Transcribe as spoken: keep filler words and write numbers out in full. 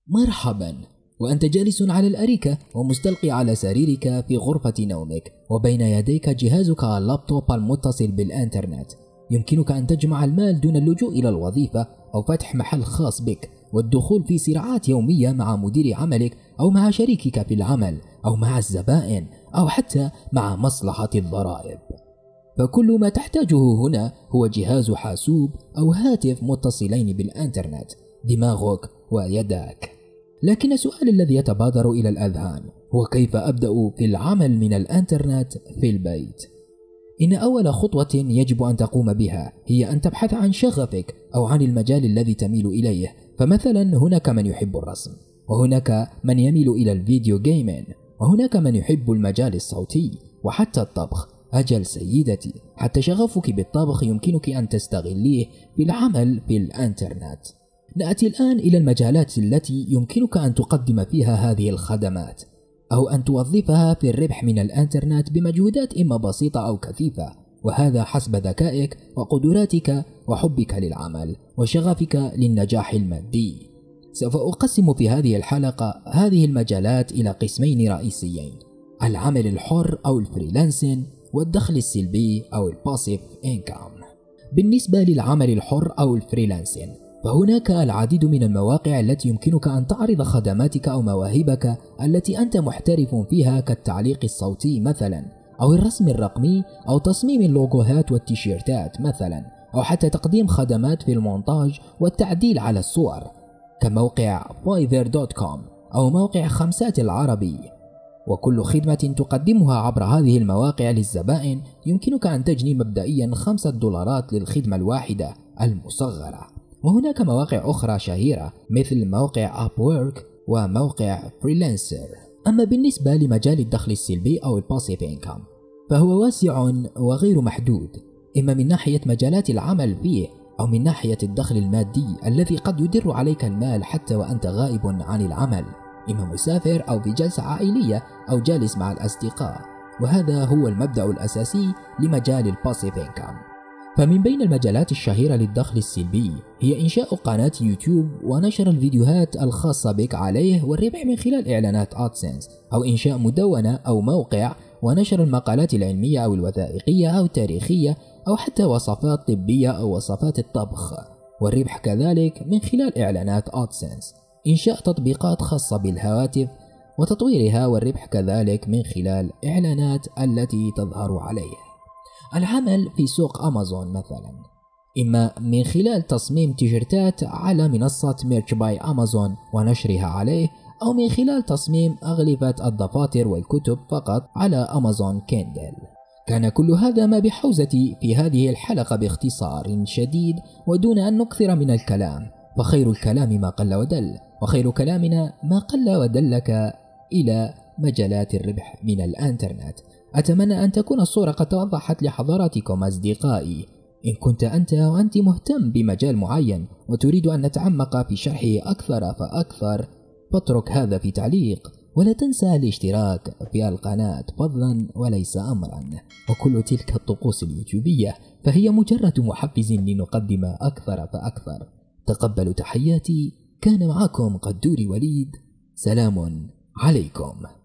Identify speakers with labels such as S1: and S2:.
S1: مرحبا، وأنت جالس على الأريكة ومستلقي على سريرك في غرفة نومك، وبين يديك جهازك اللابتوب المتصل بالإنترنت. يمكنك أن تجمع المال دون اللجوء إلى الوظيفة أو فتح محل خاص بك والدخول في صراعات يومية مع مدير عملك أو مع شريكك في العمل أو مع الزبائن أو حتى مع مصلحة الضرائب. فكل ما تحتاجه هنا هو جهاز حاسوب أو هاتف متصلين بالإنترنت، دماغك ويدك. لكن السؤال الذي يتبادر إلى الأذهان هو كيف أبدأ في العمل من الإنترنت في البيت؟ إن أول خطوة يجب أن تقوم بها هي أن تبحث عن شغفك أو عن المجال الذي تميل إليه. فمثلا هناك من يحب الرسم، وهناك من يميل إلى الفيديو جيمين، وهناك من يحب المجال الصوتي وحتى الطبخ. أجل سيدتي، حتى شغفك بالطبخ يمكنك أن تستغليه بالعمل في الإنترنت. نأتي الآن إلى المجالات التي يمكنك أن تقدم فيها هذه الخدمات أو أن توظفها في الربح من الإنترنت بمجهودات إما بسيطة أو كثيفة، وهذا حسب ذكائك وقدراتك وحبك للعمل وشغفك للنجاح المادي. سوف أقسم في هذه الحلقة هذه المجالات إلى قسمين رئيسيين: العمل الحر أو الفريلانسين، والدخل السلبي أو الباسيف إنكام. بالنسبة للعمل الحر أو الفريلانسين، فهناك العديد من المواقع التي يمكنك أن تعرض خدماتك أو مواهبك التي أنت محترف فيها، كالتعليق الصوتي مثلا، أو الرسم الرقمي، أو تصميم اللوجوهات والتيشيرتات مثلا، أو حتى تقديم خدمات في المونتاج والتعديل على الصور كموقع فايفر دوت كوم أو موقع خمسات العربي. وكل خدمة تقدمها عبر هذه المواقع للزبائن يمكنك أن تجني مبدئيا خمسة دولارات للخدمة الواحدة المصغرة. وهناك مواقع أخرى شهيرة مثل موقع أبورك وموقع فريلانسر. أما بالنسبة لمجال الدخل السلبي أو الباسيف إنكام، فهو واسع وغير محدود، إما من ناحية مجالات العمل فيه أو من ناحية الدخل المادي الذي قد يدر عليك المال حتى وأنت غائب عن العمل، إما مسافر أو في جلسة عائلية أو جالس مع الأصدقاء. وهذا هو المبدأ الأساسي لمجال الباسيف إنكام. فمن بين المجالات الشهيرة للدخل السلبي هي إنشاء قناة يوتيوب ونشر الفيديوهات الخاصة بك عليه والربح من خلال إعلانات أدسنس، أو إنشاء مدونة أو موقع ونشر المقالات العلمية أو الوثائقية أو التاريخية، أو حتى وصفات طبية أو وصفات الطبخ، والربح كذلك من خلال إعلانات أدسنس. إنشاء تطبيقات خاصة بالهواتف وتطويرها، والربح كذلك من خلال إعلانات التي تظهر عليه. العمل في سوق أمازون مثلا، إما من خلال تصميم تيشيرتات على منصة ميرش باي أمازون ونشرها عليه، أو من خلال تصميم أغلفة الدفاتر والكتب فقط على أمازون كيندل. كان كل هذا ما بحوزتي في هذه الحلقة باختصار شديد ودون أن نكثر من الكلام، فخير الكلام ما قل ودل، وخير كلامنا ما قل ودلك إلى مجالات الربح من الإنترنت. أتمنى أن تكون الصورة قد توضحت لحضراتكم أصدقائي. إن كنت أنت وأنت مهتم بمجال معين وتريد أن نتعمق في شرحه أكثر فأكثر، فاترك هذا في تعليق، ولا تنسى الاشتراك في القناة فضلا وليس أمرا. وكل تلك الطقوس اليوتيوبية فهي مجرد محفز لنقدم أكثر فأكثر. تقبلوا تحياتي، كان معكم قدوري وليد، سلام عليكم.